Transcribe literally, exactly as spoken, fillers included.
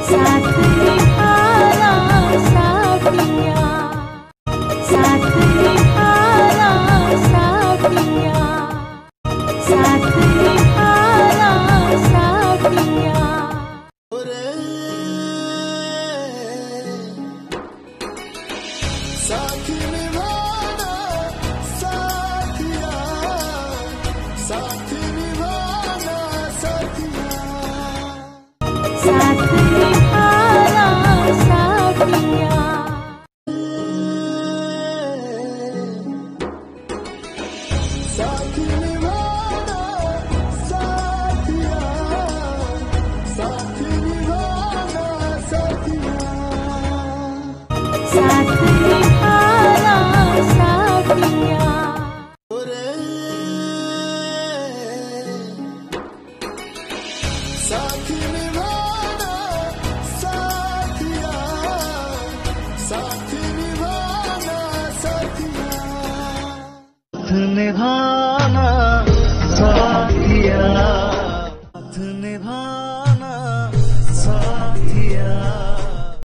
साथ निभाना साथिया, साथ निभाना साथिया, साथ निभाना साथिया। साथ निभाना साथिया, साथ निभाना साथिया, साथ निभाना साथिया, साथ निभाना साथिया, साथ निभाना साथिया, साथ निभाना साथिया। साथ निभाना साथिया, साथ निभाना साथिया, साथ निभाना साथिया, साथ निभाना साथिया।